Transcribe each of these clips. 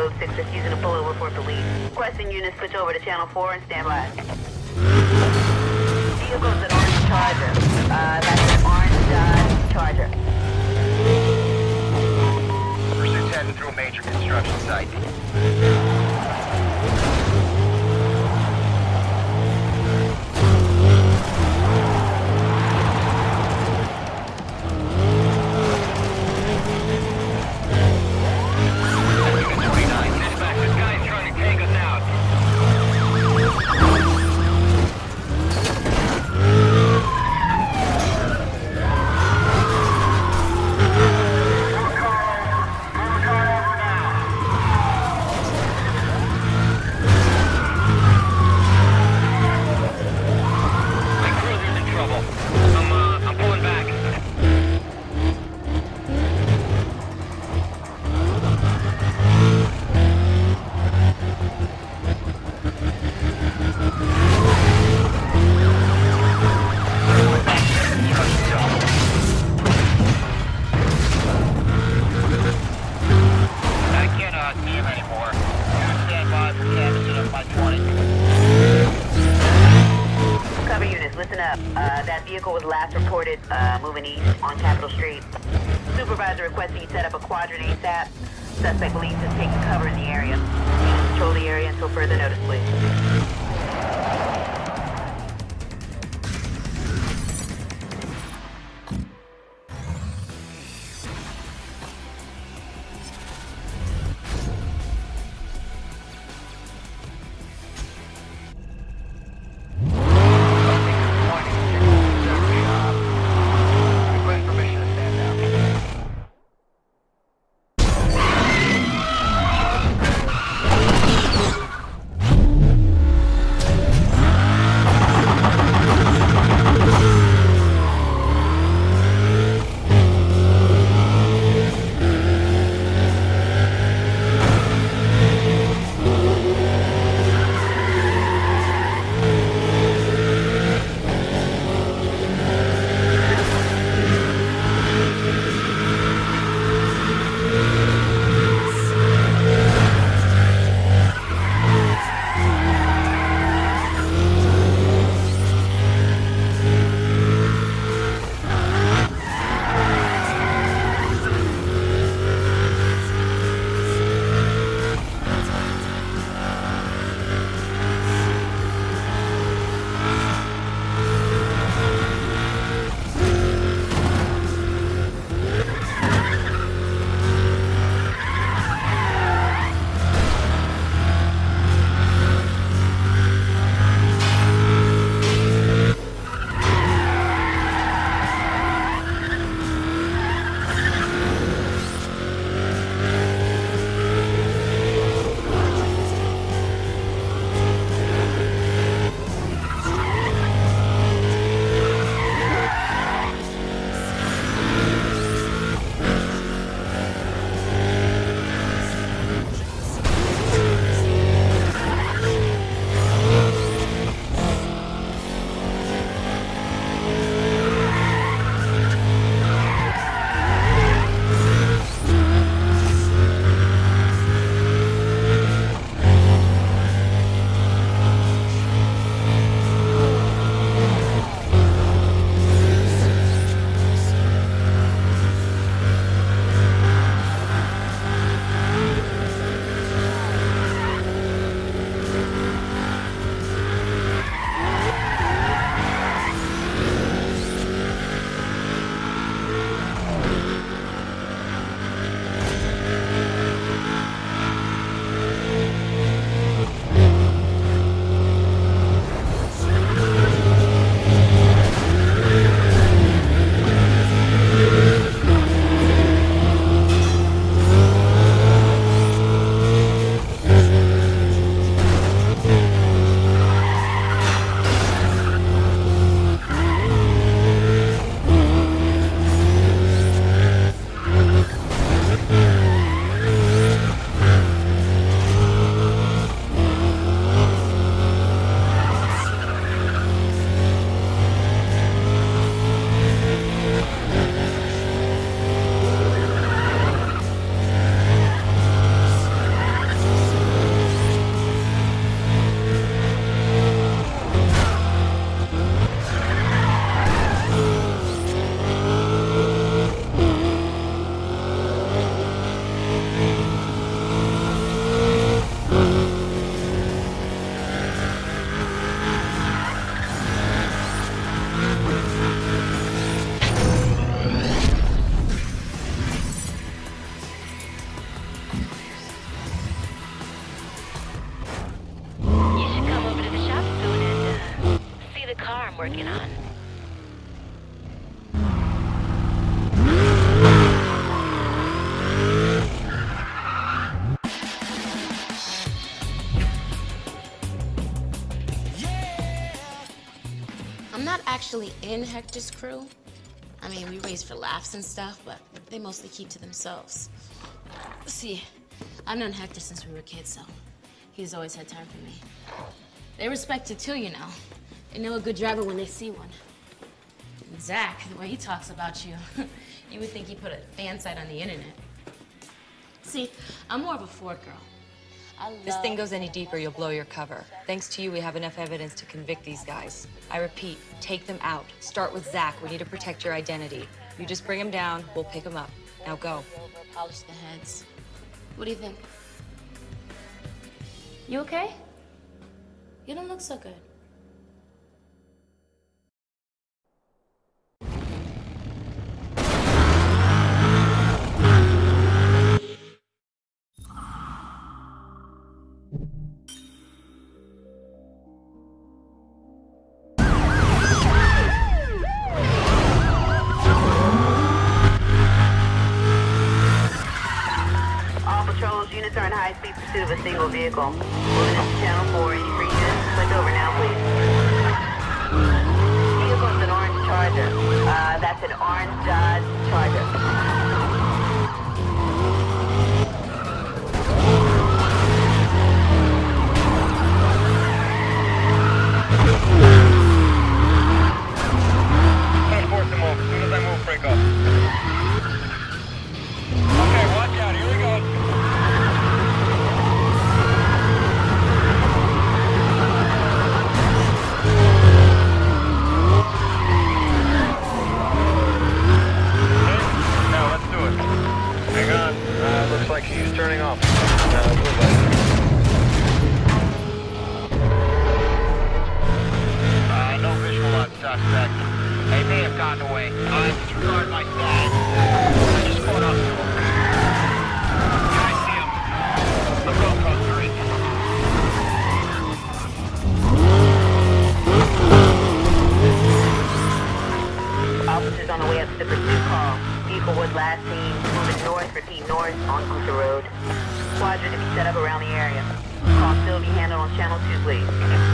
code 6 refusing to pull over for police. Requesting units switch over to channel 4 and stand by. Vehicle's an orange Charger. That's an orange Dodge Charger. Pursuit's heading through a major construction site. That vehicle was last reported moving east on Capitol Street. Supervisor requesting you set up a quadrant ASAP. Suspect believes is taking cover in the area. Control the area until further notice, please. working on. I'm not actually in Hector's crew. I mean, we race for laughs and stuff, but they mostly keep to themselves. See, I've known Hector since we were kids, so he's always had time for me. They respect it too, you know. They know a good driver when they see one. And Zach, the way he talks about you, you would think he put a fan site on the internet. See, I'm more of a Ford girl. If this thing goes any deeper, you'll blow your cover. Thanks to you, we have enough evidence to convict these guys. I repeat, take them out. Start with Zach. We need to protect your identity. You just bring him down, we'll pick him up. Now go. Polish the heads. What do you think? You okay? You don't look so good. Units are in high-speed pursuit of a single vehicle. Moving into Channel 4, any free units, switch over now, please. Vehicle is an orange Charger. That's an orange Dodge Charger. Try to force them over. As soon as I move, break up. Okay, watch out. Here we go. Looks like he's turning off. No visual on suspect. They may have gotten away. Disregard my side. I just caught up to him. Yeah, I see him. Let's go, Costa Rica. Officers on the way up to the pursuit call. Vehicle was last seen moving north, repeat north on Gunther Road. Squadron to be set up around the area. Call still be handled on Channel 2, please.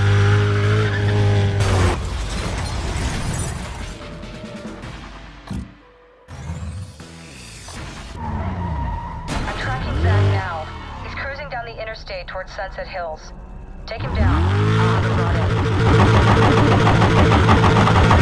I'm tracking Zach now. He's cruising down the interstate towards Sunset Hills. Take him down. I'll have him brought in.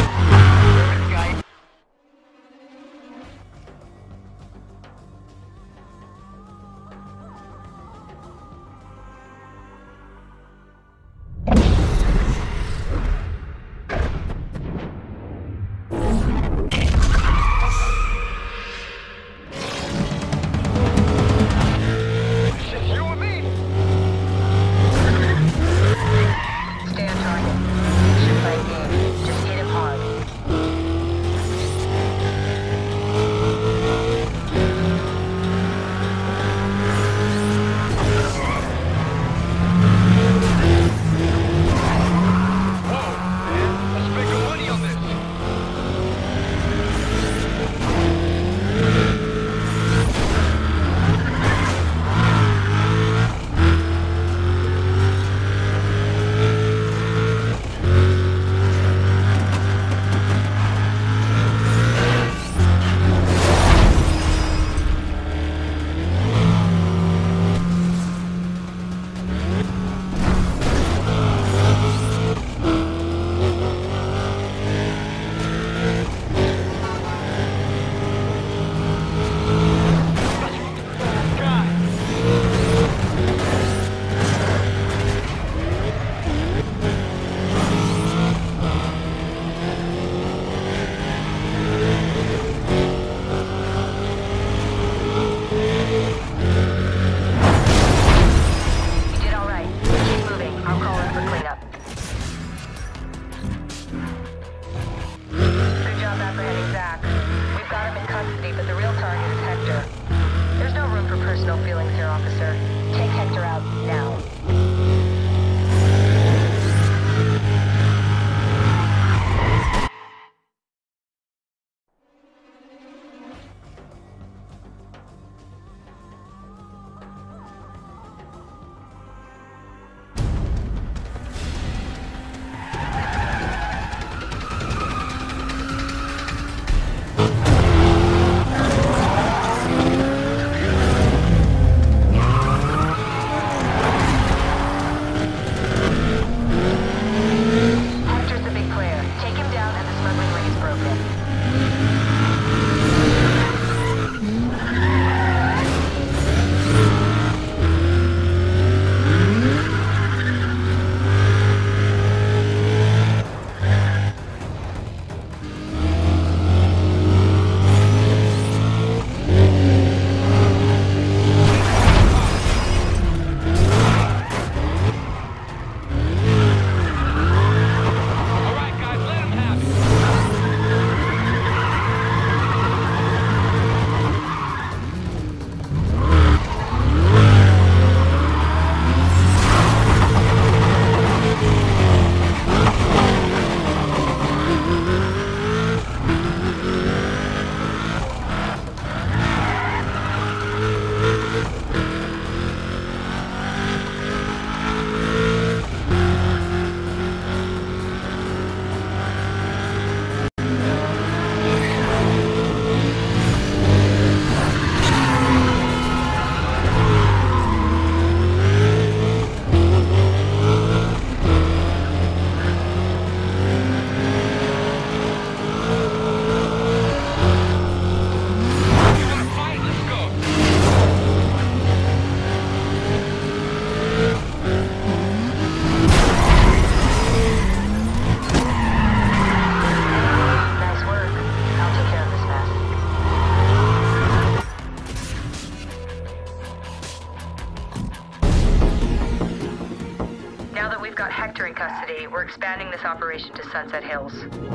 got Hector in custody. We're expanding this operation to Sunset Hills.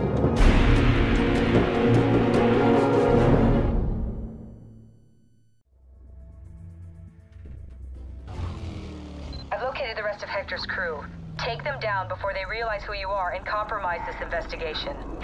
I've located the rest of Hector's crew. Take them down before they realize who you are and compromise this investigation.